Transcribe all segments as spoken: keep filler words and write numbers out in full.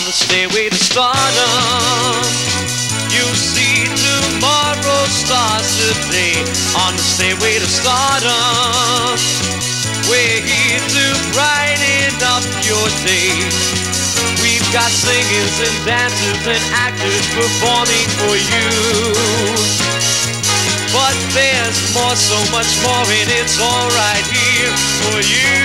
the stairway to stardom. You see tomorrow starts today on the stairway to stardom. We're here to brighten up your day. We've got singers and dancers and actors performing for you. But there's more, so much more, and it's all right here for you.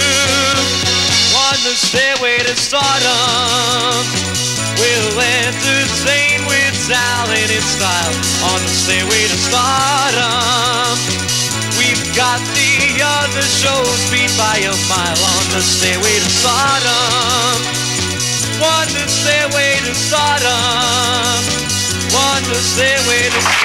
On the stairway to stardom, we'll entertain with talent and style. On the stairway to stardom, we've got the other shows beat by a mile. On the stairway to stardom, on the stairway to stardom, on the stairway to stardom.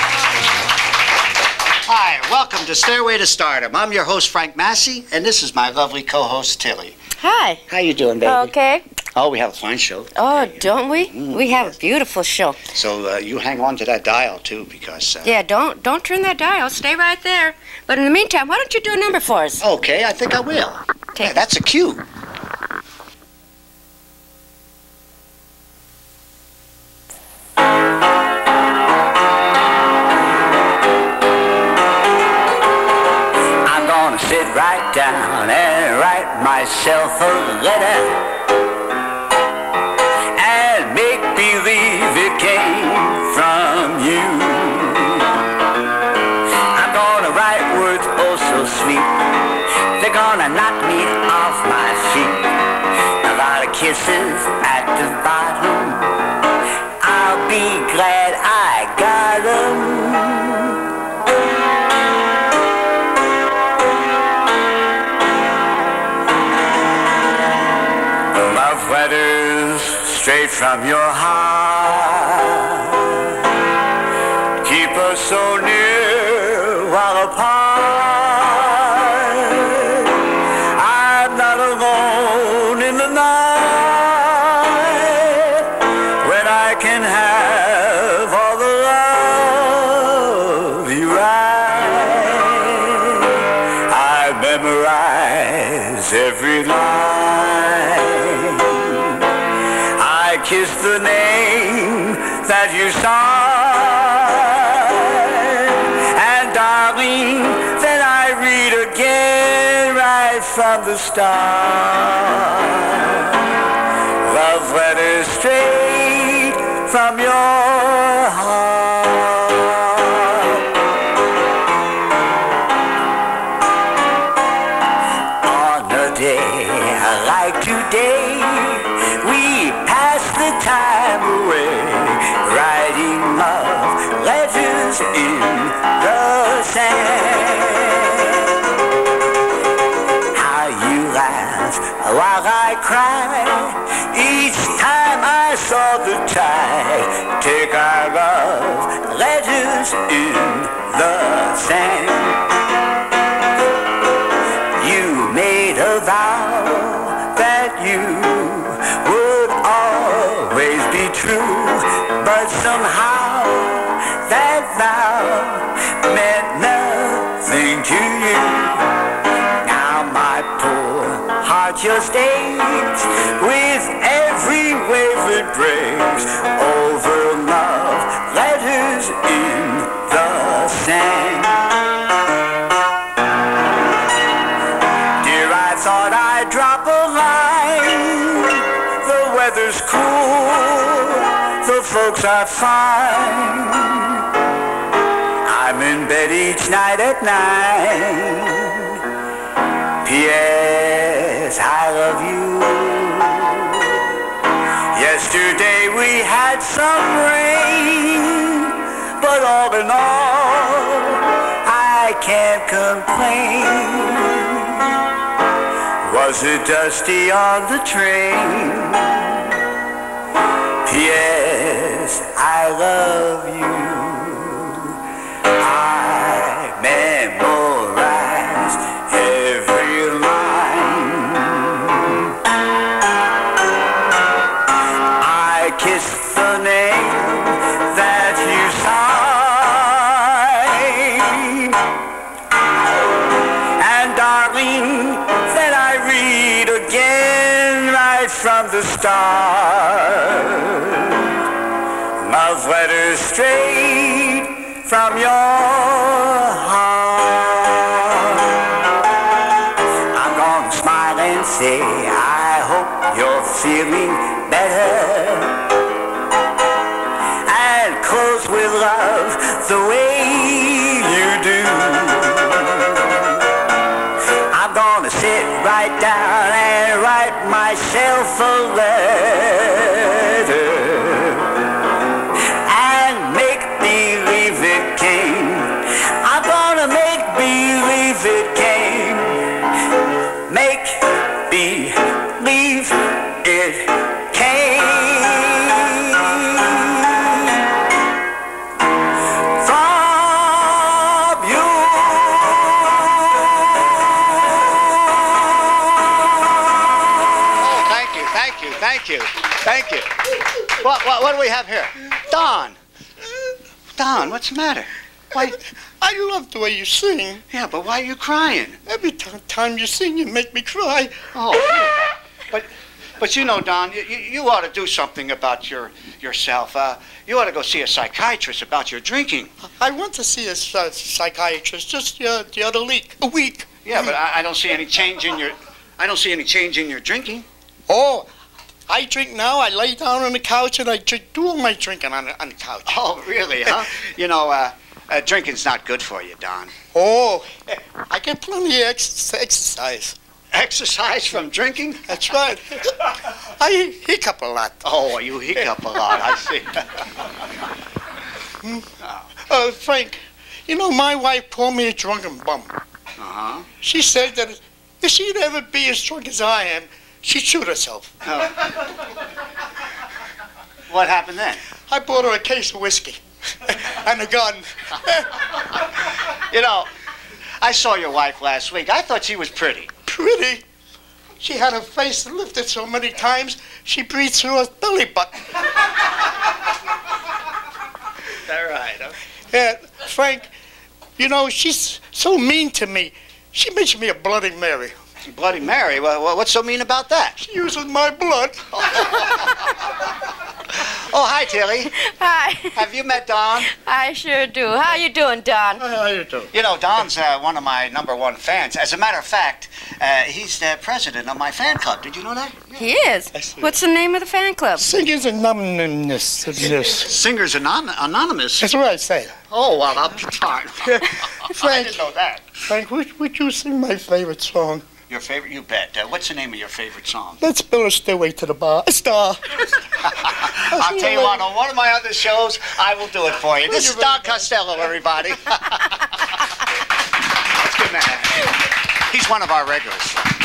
Hi, welcome to Stairway to Stardom. I'm your host, Frank Massey, and this is my lovely co-host, Tilly. Hi. How you doing, baby? Okay. Oh, we have a fine show. Oh, don't we? Mm, we have yes. a beautiful show. So uh, you hang on to that dial, too, because... Uh... Yeah, don't don't turn that dial. Stay right there. But in the meantime, why don't you do a number for us? Okay, I think I will. Take Yeah, that's a cue. Sit right down and write myself a letter and make believe it came from you. I'm gonna write words oh so sweet, they're gonna knock me off my feet. A lot of kisses at the bottom, I'll be glad I got them. Letters straight from your heart, keep us so near while apart. I'm not alone in the night when I can have all the love you write. I memorize every line, kiss the name that you sign, and darling, then I read again right from the start. Love letters straight from your heart. On a day like today, we pass the time away, writing love letters in the sand. How you laugh while I cry each time I saw the tide take our love letters in the sand. You made a vow that you would always be true, but somehow that vow meant nothing to you. Now my poor heart just aches with every wave it breaks over love letters in the sand. Dear, I thought I'd drop a line. The weather's cool, the folks are fine. I'm in bed each night at nine. P S I love you. Yesterday we had some rain, but all in all, I can't complain. Was it dusty on the train? P S I love you. I memorize every line. I kiss the name that you sign, and darling, then I read again right right from the start. Love letters straight from your heart. I'm gonna smile and say I hope you're feeling better, and close with love the way you do. I'm gonna sit right down and write myself a letter and make believe it came. I'm gonna make believe it came. Make believe it came. From you. Oh, thank you, thank you, thank you, thank you. What, what, what do we have here? Don. Don, what's the matter? Why? I love the way you sing. Yeah, but why are you crying? Every t- time you sing, you make me cry. Oh, but, but you know, Don, you, you, you ought to do something about your yourself. Uh, you ought to go see a psychiatrist about your drinking. I went to see a uh, psychiatrist just uh, the other week. A week. Yeah, but I, I don't see any change in your, I don't see any change in your drinking. Oh, I drink now. I lay down on the couch and I drink. Do all my drinking on the, on the couch. Oh, really, huh? You know, uh, uh, drinking's not good for you, Don. Oh, I get plenty of ex- exercise. Exercise from drinking? That's right. I hiccup a lot. Oh, you hiccup a lot, I see. Uh, Frank, you know, my wife called me a drunken bum. Uh-huh. She said that if she'd ever be as drunk as I am, she'd shoot herself. Oh. What happened then? I bought her a case of whiskey and a gun. You know, I saw your wife last week. I thought she was pretty. Pretty? She had her face lifted so many times, she breathed through her belly button. Is that right, huh? Yeah, Frank, you know, she's so mean to me. She makes me a Bloody Mary. Bloody Mary? Well, what's so mean about that? She uses my blood. Oh, hi, Tilly. Hi. Have you met Don? I sure do. How you doing, Don? How you doing? You know, Don's uh, one of my number one fans. As a matter of fact, uh, he's the president of my fan club. Did you know that? He is. What's the name of the fan club? Singers Anonymous. Singers Anon- Anonymous. That's what I say. Oh, well, I'll be darned. I Frank, didn't know that. Frank, would, would you sing my favorite song? Your favorite? You bet. Uh, what's the name of your favorite song? Let's build a stairway to the bar. A star. I'll tell you what, on one of my other shows, I will do it for you. This is Don Costello, everybody. That's good, man. He's one of our regulars.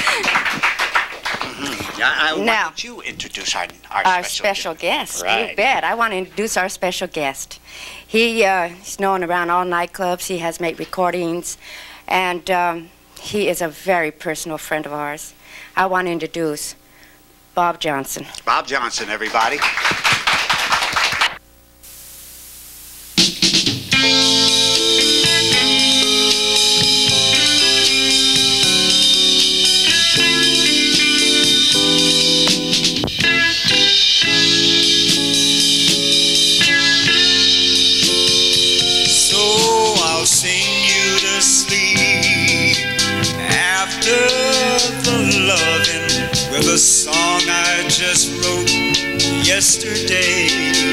Mm-hmm. Yeah, I, why Now, don't you introduce our, our, Our special, special guest. Right. You bet. I want to introduce our special guest. He uh, he's known around all nightclubs. He has made recordings, and um, he is a very personal friend of ours. I want to introduce Bob Johnson. Bob Johnson, everybody. The song I just wrote yesterday,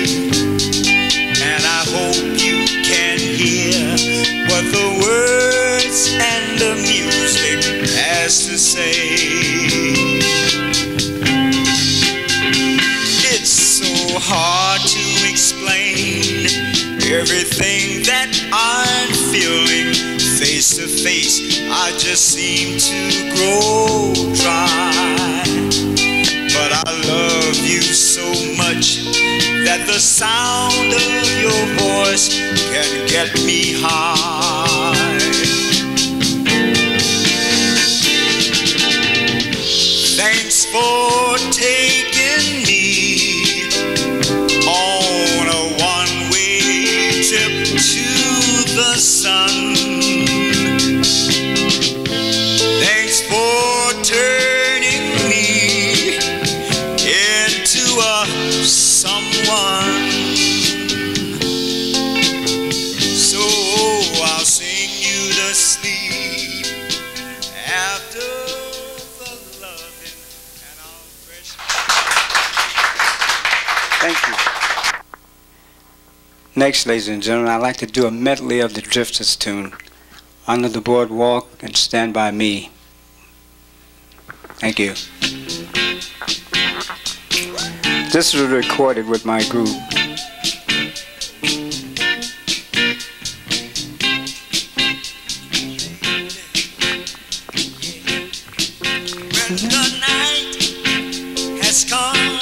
and I hope you can hear what the words and the music has to say. It's so hard to explain everything that I'm feeling. Face to face, I just seem to grow dry. But I love you so much that the sound of your voice can get me high. Thanks for taking me on a one-way trip to the sun. Thanks for turning me Next, ladies and gentlemen, I'd like to do a medley of the Drifters tune, Under the Boardwalk and Stand By Me. Thank you. This was recorded with my group. When the night has come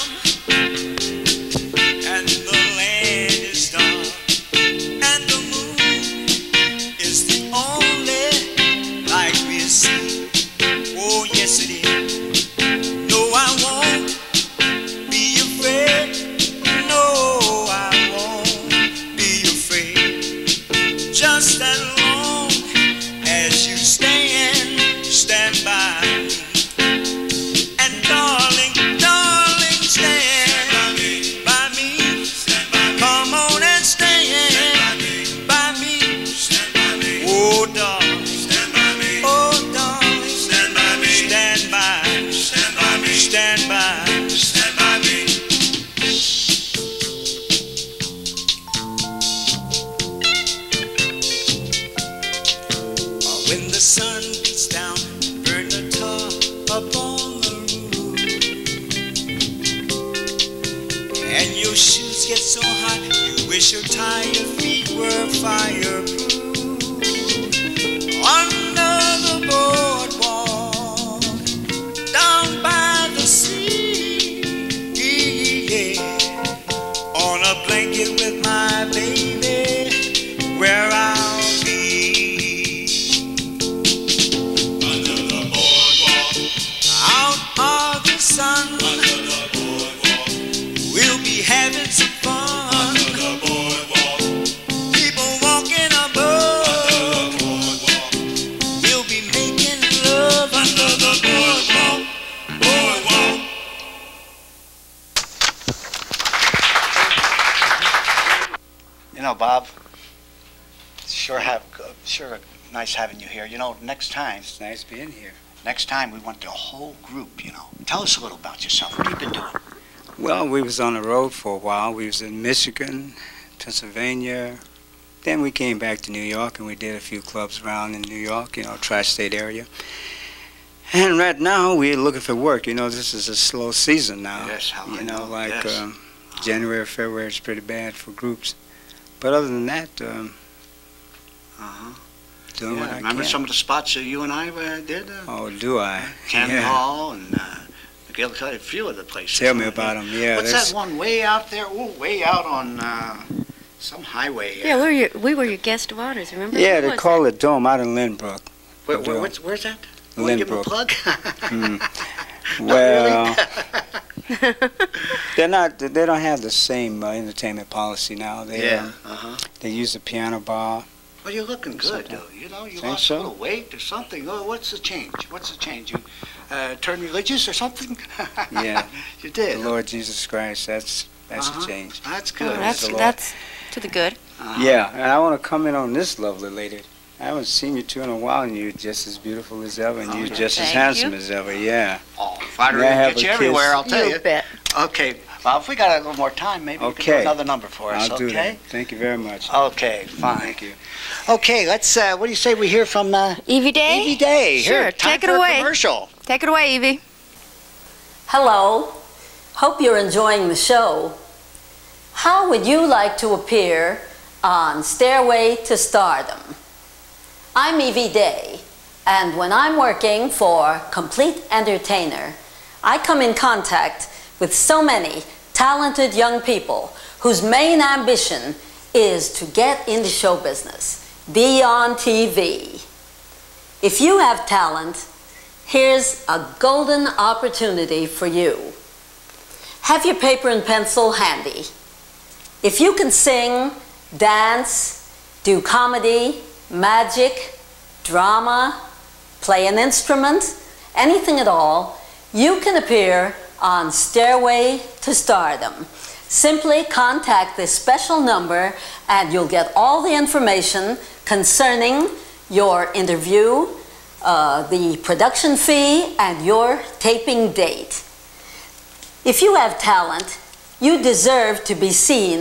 and the land is dark and the moon is the only light we see. Oh yes it is. No, I won't be afraid. No, I won't be afraid. Just as long as you stand, stand by me. And darling, darling, stand by me. Come on and stand by me. Oh, darling, oh, darling, stand by me. Stand by, stand by me. Stand by, stand by me. When the sun beats down, burn the tar upon the roof, and your shoes get so hot, you wish your tired feet were fireproof. Under the boardwalk, down by the sea, yeah, on a blanket with my baby, where I'll be. Under the boardwalk, out of the sun, under the boardwalk, we'll be having some fun. Under the boardwalk, people walking above. Under the boardwalk, we'll be making love. Under the boardwalk, boardwalk. You know, Bob, sure have sure nice having you here. You know, next time, It's nice being here. next time we want the whole group, you know. Tell us a little about yourself. What have you been doing? Well, we was on the road for a while. We was in Michigan, Pennsylvania. Then we came back to New York and we did a few clubs around in New York, you know, tri-state area. And right now we're looking for work. You know, this is a slow season now. Yes, how I You know, know, like yes. um, January, February is pretty bad for groups. But other than that, um, Uh-huh. doing what Yeah, I remember can. some of the spots that you and I uh, did? Uh, Oh, do I? Cannon Yeah. Hall and uh, McGillicuddy, a few of the places. Tell me Uh, about them. Yeah, What's there's- that one way out there? Ooh, way out on uh, some highway. uh, Yeah, we were your, we were your guest of honors, remember? Yeah, Who they was call it Dome out in Lynbrook. Where, where, Well, what's, where's that? You wanna give 'em a Lynbrook. plug? Mm. Not Well, really? they're not. They don't have the same uh, entertainment policy now. They Yeah, um, uh-huh. they use a piano bar. Well, you're looking good, Something. though. You know, you Think lost so? a little weight or something. Oh, what's the change? What's the change? You uh, turned religious or something? Yeah. You did. The Lord Jesus Christ. That's that's Uh-huh. a change. That's Oh, good. that's, the Lord. that's to the good. Uh-huh. Yeah, and I want to comment on this lovely lady. I haven't seen you two in a while, and you're just as beautiful as ever, and Oh, you're yeah. just as Thank handsome you. as ever. Yeah. Oh, fighter May I will have get you a everywhere, kiss? I'll tell You you. bet. Okay. Well, if we got a little more time, maybe we can do Okay. another number for us, I'll do okay? that. Thank you very much. Okay, fine. Thank you. Okay, let's, uh, what do you say we hear from uh, Evie Day? Evie Day? Sure, Here, time take it for a away. commercial. Take it away, Evie. Hello. Hope you're enjoying the show. How would you like to appear on Stairway to Stardom? I'm Evie Day, and when I'm working for Complete Entertainer, I come in contact with so many talented young people whose main ambition is to get into show business, be on T V. If you have talent, here's a golden opportunity for you. Have your paper and pencil handy. If you can sing, dance, do comedy, magic, drama, play an instrument, anything at all, you can appear on Stairway to Stardom. Simply contact this special number and you'll get all the information concerning your interview, uh, the production fee, and your taping date. If you have talent, you deserve to be seen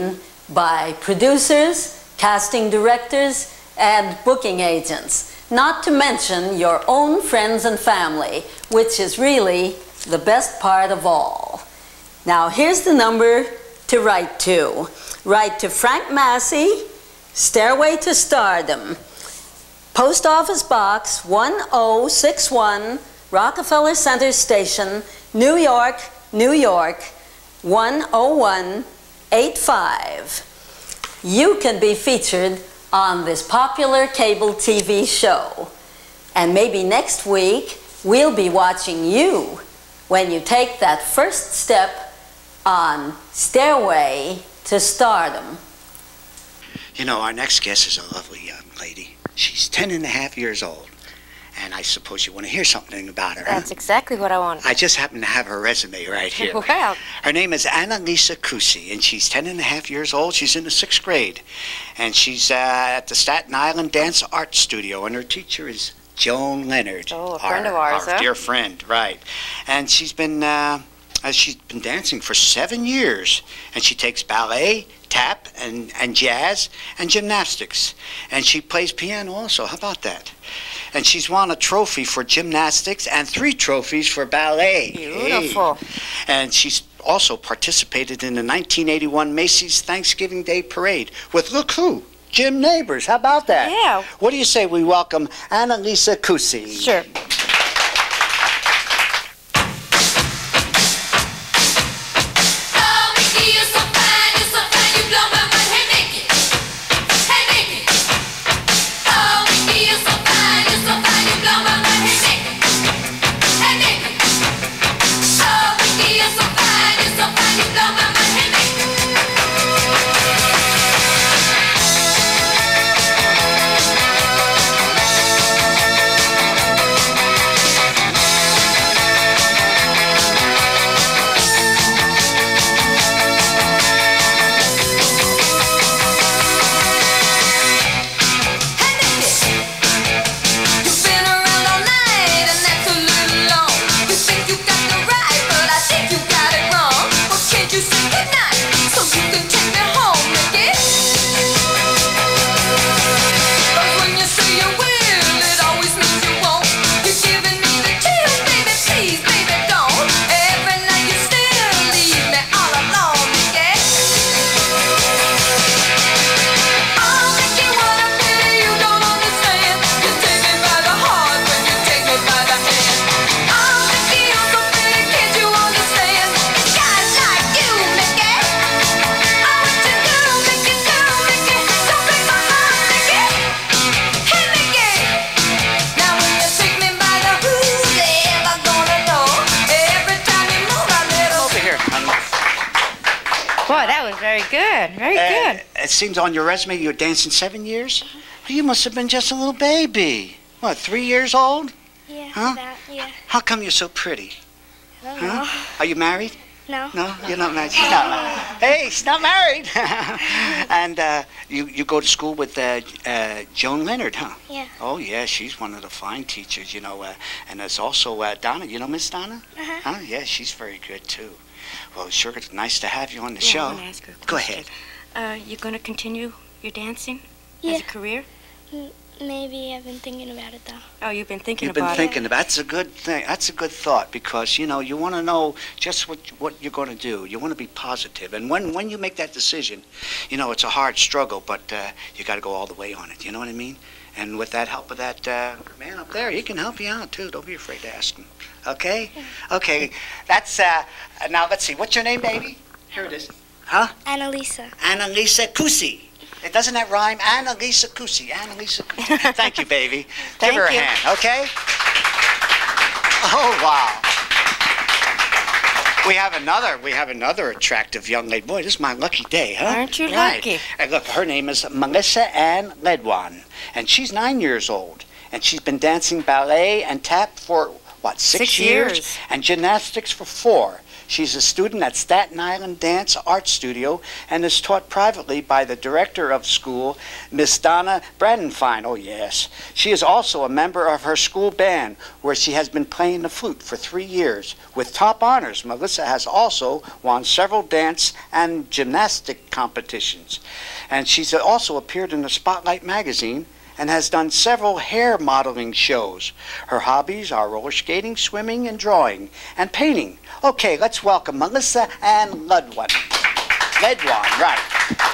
by producers, casting directors, and booking agents, not to mention your own friends and family, which is really the best part of all. Now here's the number to write to. Write to Frank Massey, Stairway to Stardom, Post Office Box one oh six one, Rockefeller Center Station, New York, New York, one oh one eight five. You can be featured on this popular cable T V show. And maybe next week, we'll be watching you when you take that first step on Stairway to Stardom. You know, our next guest is a lovely young lady. She's ten and a half years old. And I suppose you want to hear something about her. That's huh? exactly what I want. I just happen to have her resume right here. Well. Her name is Annalisa Cusi, and she's ten and a half years old. She's in the sixth grade. And she's uh, at the Staten Island Dance Art Studio, and her teacher is Joan Leonard. Oh, a friend our, of ours, our huh? dear friend, right. And she's been, uh, uh, she's been dancing for seven years. And she takes ballet, tap, and, and jazz, and gymnastics. And she plays piano also. How about that? And she's won a trophy for gymnastics and three trophies for ballet. Beautiful. Hey. And she's also participated in the nineteen eighty-one Macy's Thanksgiving Day Parade with, look who, Jim Neighbors. How about that? Yeah. What do you say we welcome Annalisa Cusi? Sure. Boy, that was very good. Very Uh, good. It seems on your resume you were dancing seven years? You must have been just a little baby. What, three years old? Yeah, Huh? that, yeah. How come you're so pretty? I don't Huh? know. Are you married? No. No, you're not married. She's not married. Hey, she's not married. And uh, you, you go to school with uh, uh, Joan Leonard, huh? Yeah. Oh, yeah, she's one of the fine teachers, you know. Uh, and there's also uh, Donna. You know Miss Donna? Uh-huh. Huh? Yeah, she's very good, too. Well, sure, it's nice to have you on the Yeah, I show. wanna ask her a Go question. ahead. Uh, you going to continue your dancing Yeah. as a career? M- Maybe I've been thinking about it though. Oh, you've been thinking You've been about thinking about that's a good thing. That's a good thought because you know you want to know just what what you're going to do. You want to be positive, and when when you make that decision, you know it's a hard struggle, but uh, you got to go all the way on it. You know what I mean? And with that help of that uh, man up there, he can help you out too. Don't be afraid to ask him. Okay? Okay. That's uh. Now let's see. What's your name, baby? Here it is. Huh? Annalisa. Annalisa Cusi. It doesn't that rhyme? Annalisa Cusi. Annalisa Cusi. Thank you, baby. Thank Give her you. a hand, okay? Oh wow. We have another. We have another attractive young lady. Boy, this is my lucky day, huh? Aren't you Right. lucky? And look, her name is Melissa Ann Ledwan, and she's nine years old, and she's been dancing ballet and tap for what, six, Six years? years. And gymnastics for four. She's a student at Staten Island Dance Art Studio and is taught privately by the director of school, Miss Donna Bradenfine. Oh, yes. She is also a member of her school band, where she has been playing the flute for three years. With top honors, Melissa has also won several dance and gymnastic competitions. And she's also appeared in the Spotlight magazine and has done several hair modeling shows. Her hobbies are roller skating, swimming, and drawing, and painting. Okay, let's welcome Melissa Ann Ludwin. Ledwan, right.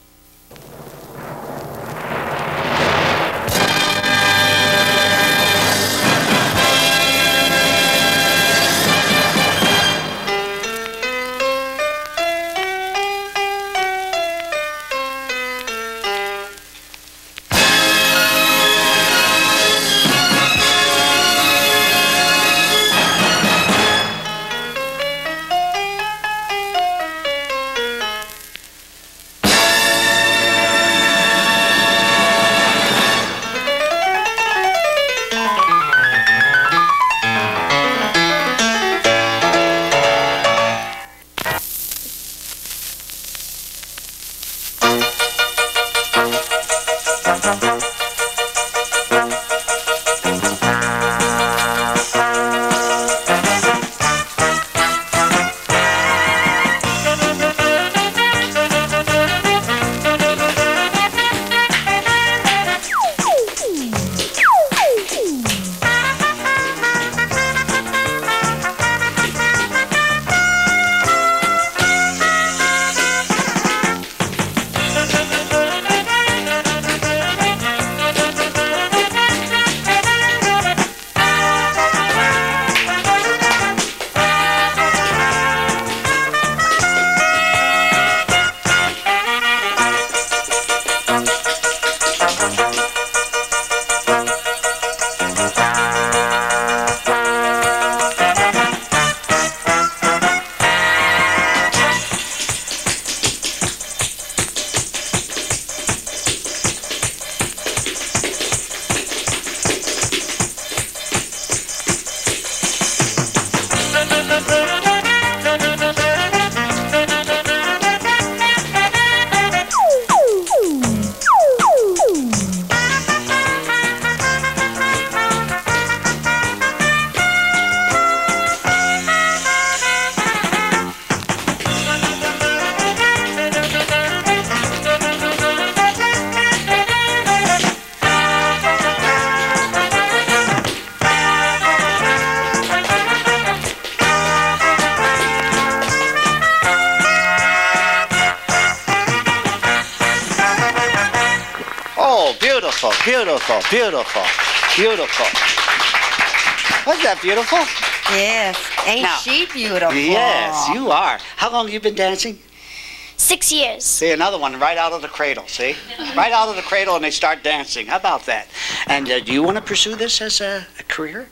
Beautiful, beautiful, beautiful, beautiful. Wasn't that beautiful? Yes. Ain't Now- she beautiful? Yes, you are. How long have you been dancing? Six years. See, another one right out of the cradle, see? Right out of the cradle and they start dancing. How about that? And uh, do you want to pursue this as a, a career?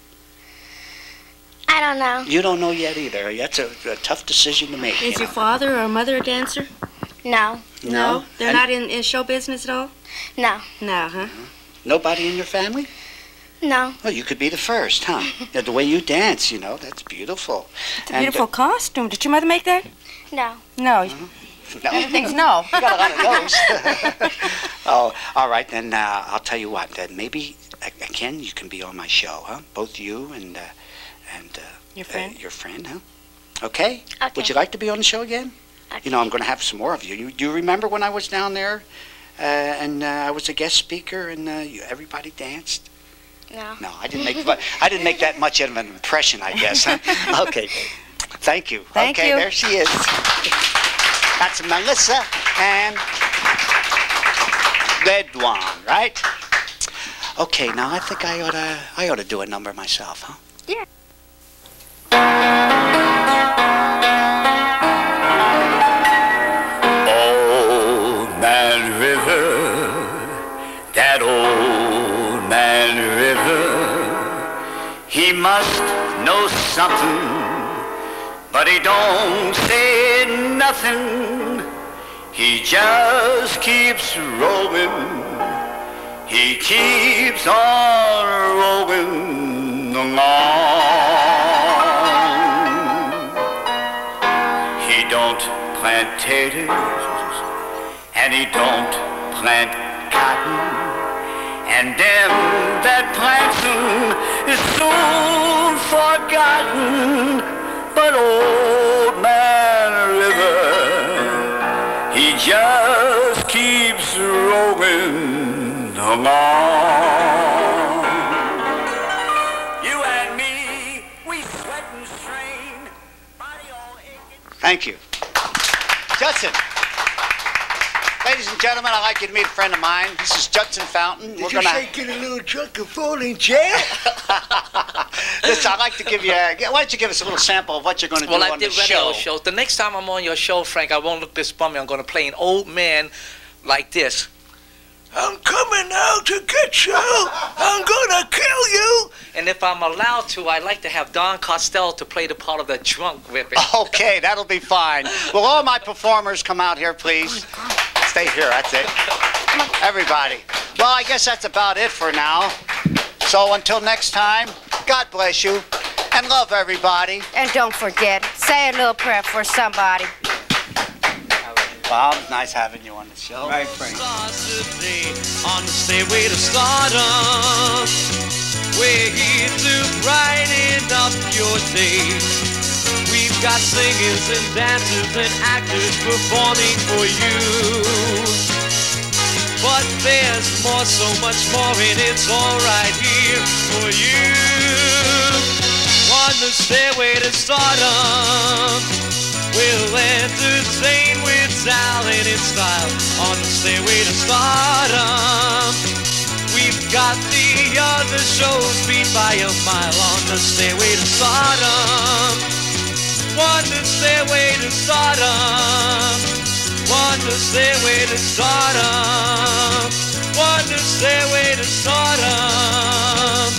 I don't know. You don't know yet either. That's a, a tough decision to make. Is you your know. father or mother a dancer? No. No? They're And not in, in show business at all? No. No, huh? Nobody in your family? No. Well, you could be the first, huh? Yeah, the way you dance, you know, that's beautiful. It's a beautiful costume. Did your mother make that? No. No. No. Everything's no. You got a lot of those. Oh, all right, then uh, I'll tell you what. Then maybe, uh, Ken, you can be on my show, huh? Both you and, uh, and uh, Your friend? Uh, your friend, huh? Okay? Okay. Would you like to be on the show again? Okay. You know, I'm going to have some more of you. you. Do you remember when I was down there uh, and uh, I was a guest speaker and uh, you, everybody danced? No. No, I didn't make I didn't make that much of an impression, I guess, huh? Okay. Thank you. Thank okay, you. there she is. That's Melissa and Ledwan, right? Okay, now I think I ought to I ought to do a number myself, huh? Yeah. Old Man River, that old man River, he must know something, but he don't say nothing. He just keeps rolling, he keeps on rolling along. plant taters, and he don't plant cotton. And them that plants them is soon forgotten. But old man River, he just keeps rolling along. You and me, we sweat and strain, body all aching. Thank you. Judson. Ladies and gentlemen, I'd like you to meet a friend of mine. This is Judson Fountain. Did We're you gonna... say get a little drunk and fall in jail? Listen, I'd like to give you a... Why don't you give us a little sample of what you're going to do well, I on the did radio show? shows. The next time I'm on your show, Frank, I won't look this bummy. I'm going to play an old man like this. I'm coming out to get you. I'm gonna kill you. And if I'm allowed to, I'd like to have Don Costello to play the part of the drunk whipping. Okay, that'll be fine. Will all my performers come out here, please? Stay here, that's it. Everybody. Well, I guess that's about it for now. So until next time, God bless you, and love everybody. And don't forget, say a little prayer for somebody. Bob, nice having you on the show. Right, Frank. Today on the stairway to stardom, we're here to brighten up your day. We've got singers and dancers and actors performing for you. But there's more, so much more, and it's all right here for you. On the stairway to stardom, we'll entertain with talent and style. On the stairway to stardom, we've got the other shows beat by a mile. On the stairway to stardom, on the stairway to stardom, on the stairway to stardom, on the stairway to stardom.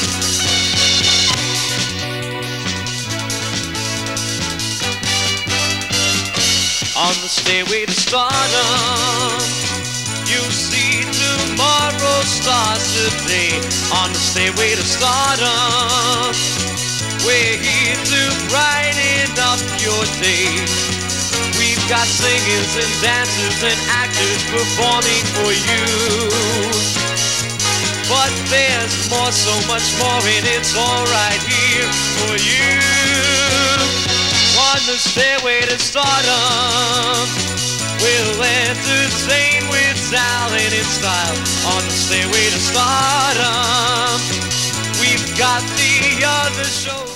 On the stairway to stardom, you'll see tomorrow stars today. On the stairway to stardom, we're here to brighten up your day. We've got singers and dancers and actors performing for you. But there's more, so much more, and it's all right here for you. On the stairway to stardom, we'll entertain with talent and style. On the stairway to stardom, we've got the other shows.